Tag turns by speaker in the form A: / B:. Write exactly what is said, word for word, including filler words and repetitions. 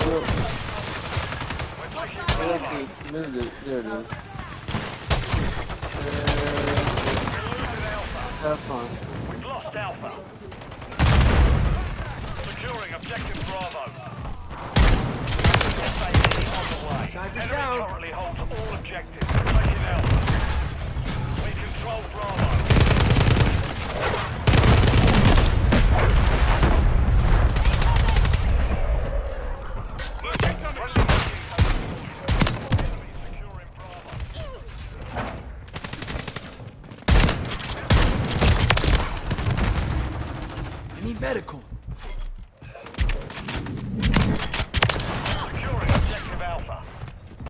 A: There it is. There it is. Have fun.
B: We've lost Alpha. Securing objective Bravo. S A E on the way. Enemy
C: down.
B: currently holds all objectives. Taking Alpha. We control Bravo.
C: I need medical.